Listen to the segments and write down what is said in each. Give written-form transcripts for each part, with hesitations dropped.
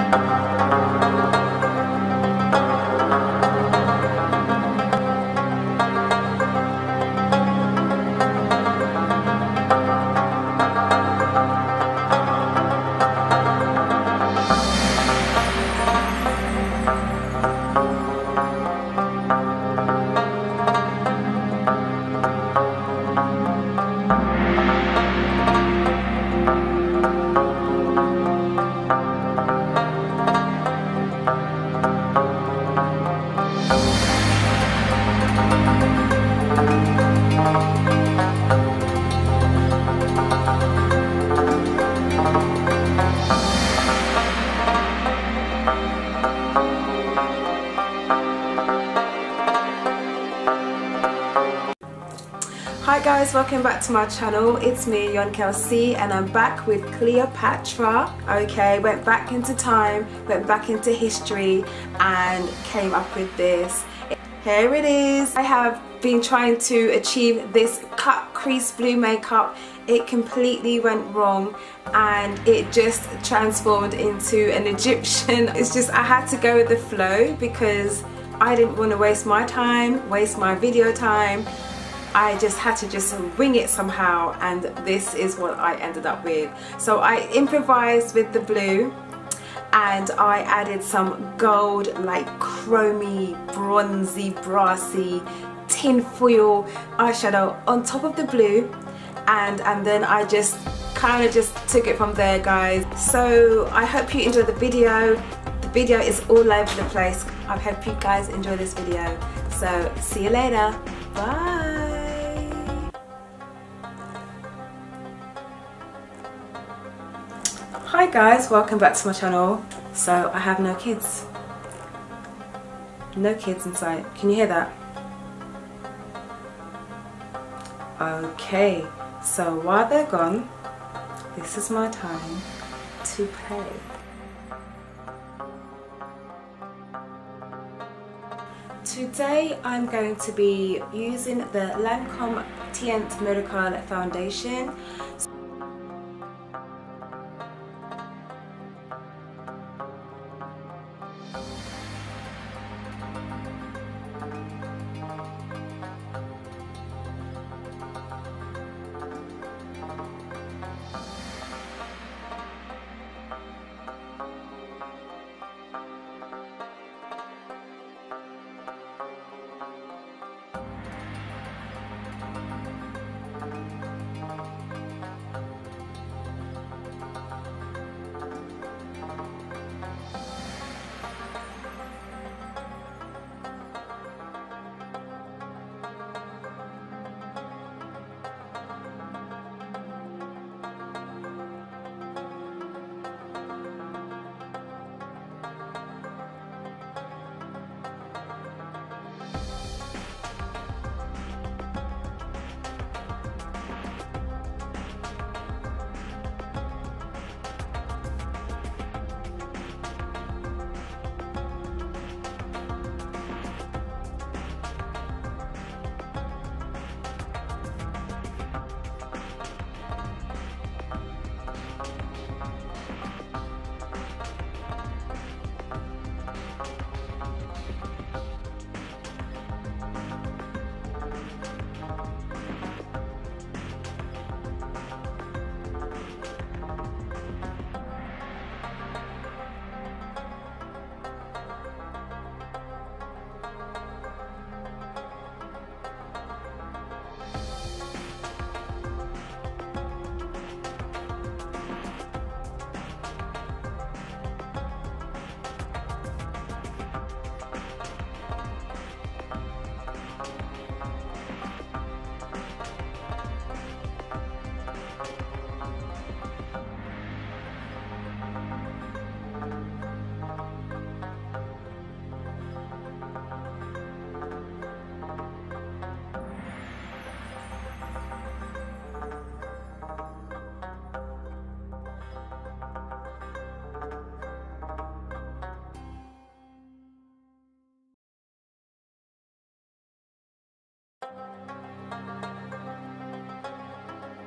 Hi guys, welcome back to my channel. It's me, Kelsey, and I'm back with Cleopatra. Okay, went back into time, went back into history and came up with this. Here it is. I have been trying to achieve this cut crease blue makeup. It completely went wrong and it just transformed into an Egyptian. It's just I had to go with the flow because I didn't want to waste my time, waste my video time. I just had to just wing it somehow, and this is what I ended up with. So I improvised with the blue and I added some gold, like chromy, bronzy, brassy tinfoil eyeshadow on top of the blue, and then I just kind of just took it from there, guys. So I hope you enjoyed the video. The video is all over the place. I hope you guys enjoy this video. So see you later. Bye. Hi guys, welcome back to my channel. So I have no kids. No kids in sight. Can you hear that? Okay, so while they're gone, this is my time to play. Today I'm going to be using the Lancome Tint Miracle Foundation.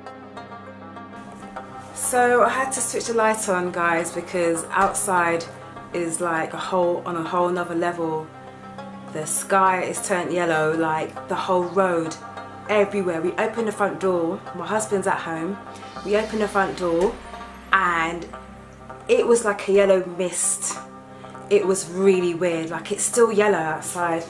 So I had to switch the light on, guys, because outside is like on a whole nother level. The sky is turned yellow, like the whole road, everywhere. We open the front door, my husband's at home, we open the front door and it was like a yellow mist. It was really weird, like it's still yellow outside.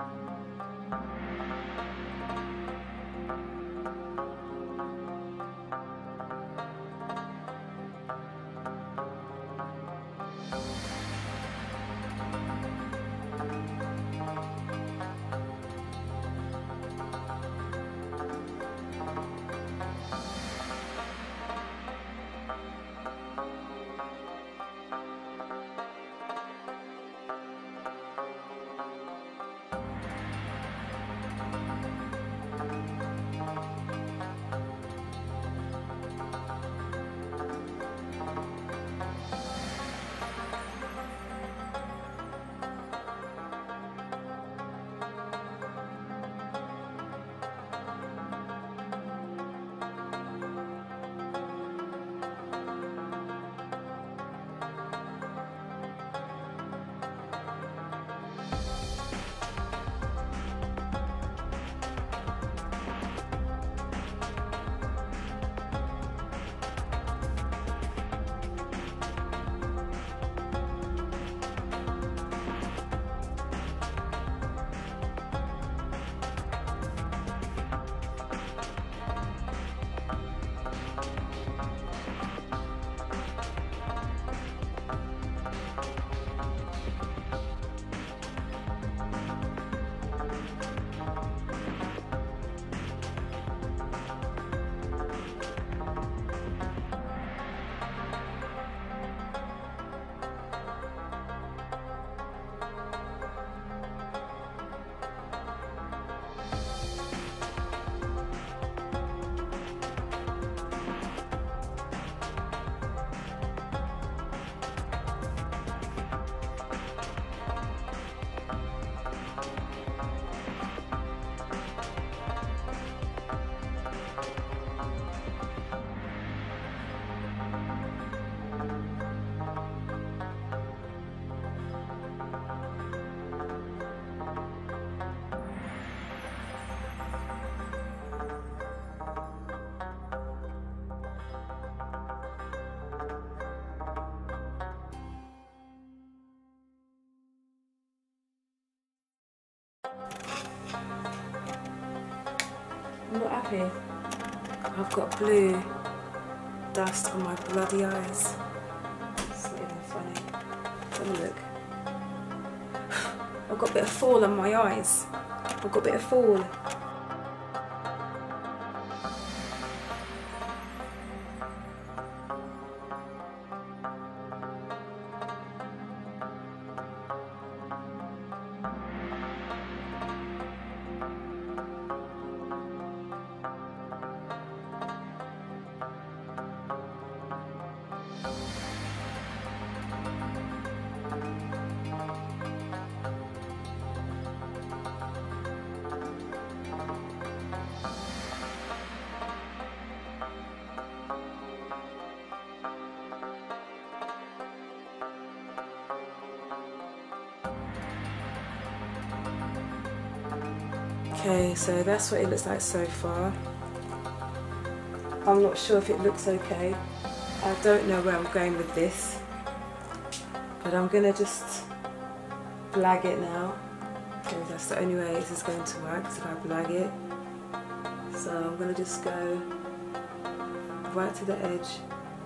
I'm not happy. I've got blue dust on my bloody eyes. It's not even funny. Have a look. I've got a bit of fall on my eyes. I've got a bit of fall. Okay, so that's what it looks like so far. I'm not sure if it looks okay. I don't know where I'm going with this, but I'm gonna just blag it now, because that's the only way this is going to work, is if I blag it. So I'm gonna just go right to the edge.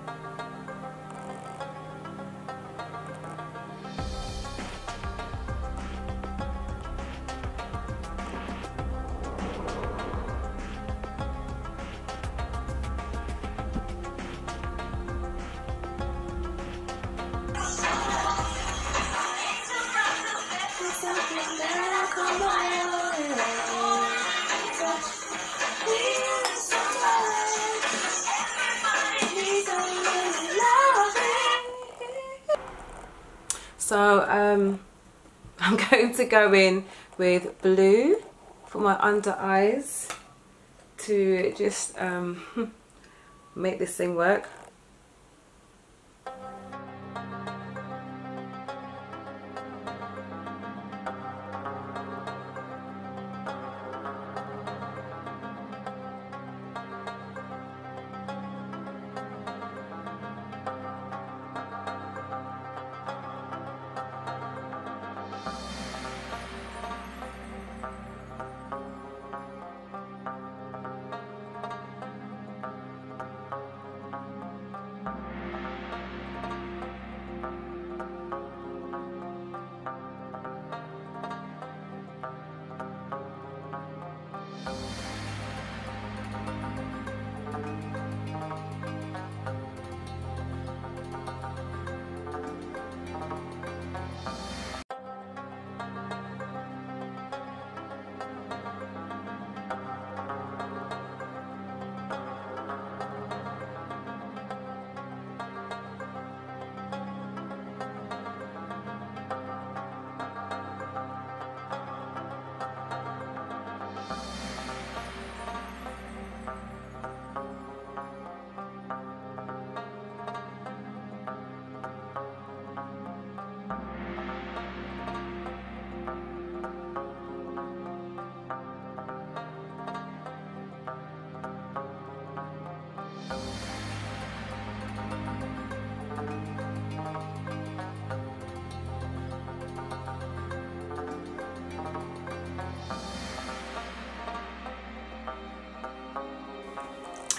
So I'm going to go in with blue for my under eyes to just make this thing work.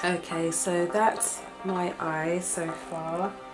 Okay, so that's my eye so far.